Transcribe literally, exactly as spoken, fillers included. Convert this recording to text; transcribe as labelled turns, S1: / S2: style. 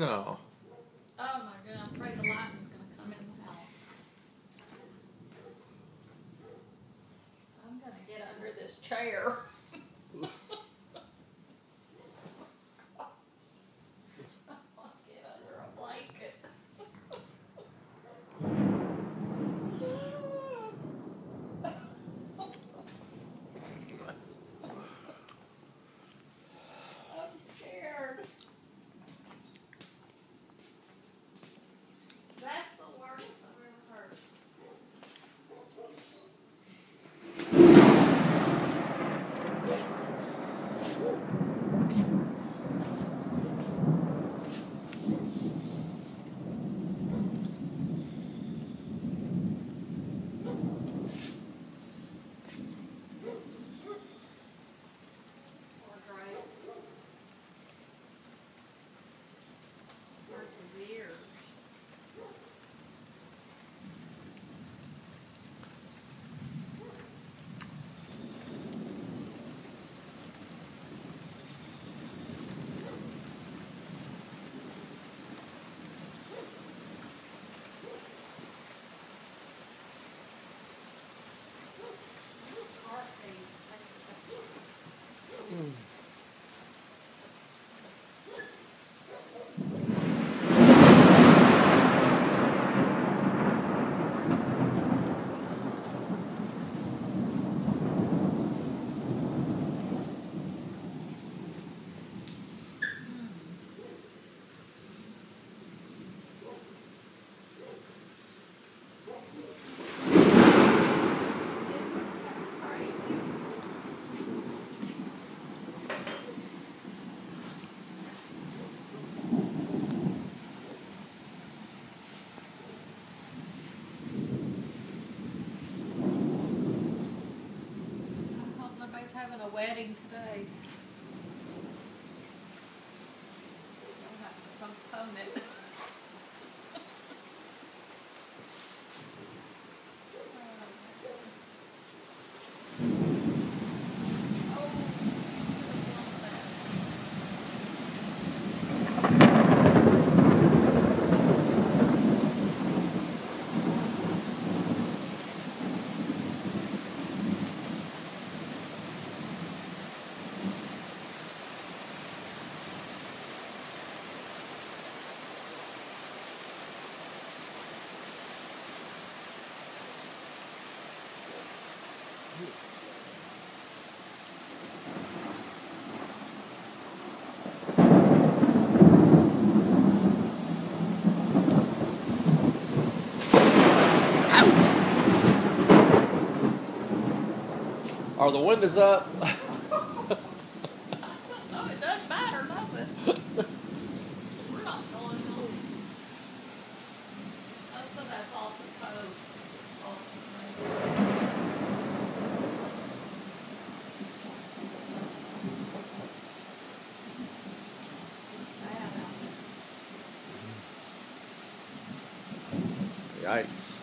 S1: No.
S2: Oh my god, I'm afraid the lightning's going to come in the house. I'm going to get under this chair. I'll get under a blanket. I'm scared. That's the worst I've ever heard. Poor Drake. Hurts his ears. Heartbeat. I hope nobody's having a wedding today. I'll have to postpone it.
S1: Are the windows up?
S2: I don't know, it doesn't matter, does it? We're not going home. Most of that's off the coast. It's awesome, right? Bad out there.
S1: Yikes.